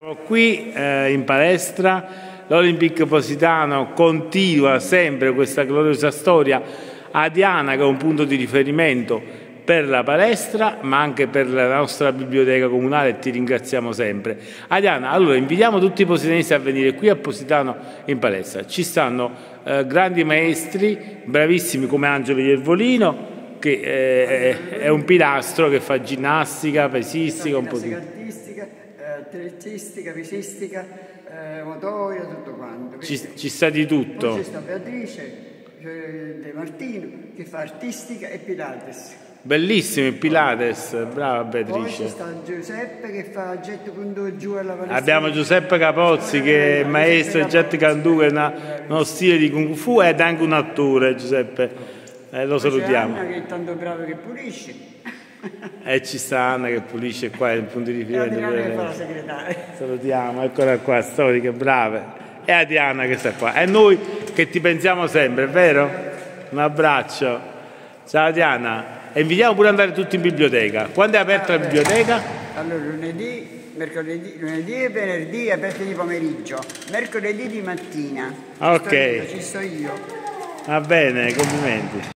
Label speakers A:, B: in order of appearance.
A: Qui in palestra l'Olympic Positano continua sempre questa gloriosa storia. Adiana, che è un punto di riferimento per la palestra ma anche per la nostra biblioteca comunale, e ti ringraziamo sempre. Adiana, allora invitiamo tutti i positanesi a venire qui a Positano in palestra. Ci stanno grandi maestri bravissimi come Angelo Iervolino, che è un pilastro che fa ginnastica, pesistica, un po' di
B: atletistica, pesistica, motoria, tutto quanto.
A: Ci sta di tutto.
B: Poi c'è sta Beatrice De Martino che fa artistica e Pilates.
A: Bellissimo il Pilates, brava Beatrice.
B: Poi c'è sta Giuseppe che fa getto con due giù alla palestra.
A: Abbiamo Giuseppe Capozzi che è maestro di jet kung che è uno stile di kung fu ed è anche un attore, Giuseppe. Lo salutiamo.
B: C'è Anna che è tanto brava che pulisce.
A: E ci sta Anna che pulisce qua, è il punto di riferimento.
B: Che fa la segretaria.
A: Salutiamo, eccola qua, storiche, brave. E Adriana che sta qua. E noi che ti pensiamo sempre, è vero? Un abbraccio. Ciao Adriana. E invitiamo pure ad andare tutti in biblioteca. Quando è aperta la biblioteca?
B: Allora, lunedì e venerdì è aperta di pomeriggio, mercoledì di mattina.
A: Ok.
B: Ci sto io.
A: Va bene, complimenti.